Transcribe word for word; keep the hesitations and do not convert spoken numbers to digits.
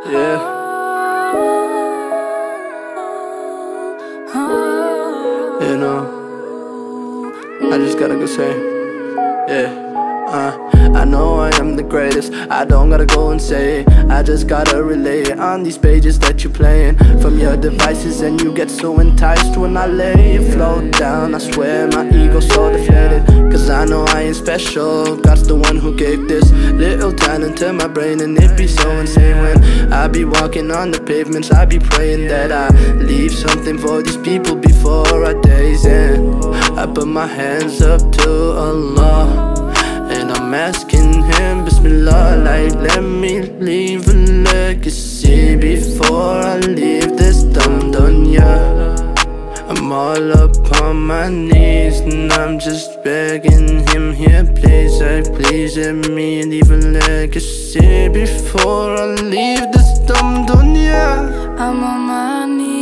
Yeah. You know, I just gotta go say, yeah. Uh, I know I am the greatest, I don't gotta go and say it. I just gotta relay it on these pages that you're playing from your devices, and you get so enticed when I lay it float down. I swear my ego's so deflated, cause I know I ain't special. God's the one who gave this little talent to my brain, and it be so insane when I be walking on the pavements. I be praying that I leave something for these people before our days end. I put my hands up to Allah, and I'm asking him, Bismillah, like let me leave a legacy before I leave this dumb dunya. I'm all up on my knees and I'm just begging him here, please, hey, please let me leave a legacy before I leave this dumb dunya. I'm on my knees